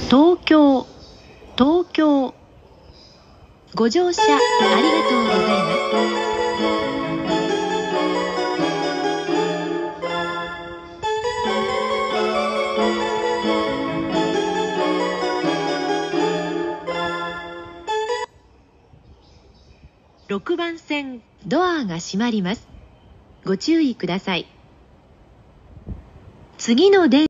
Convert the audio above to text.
東京、東京。ご乗車ありがとうございます。6番線、ドアが閉まります。ご注意ください。次の電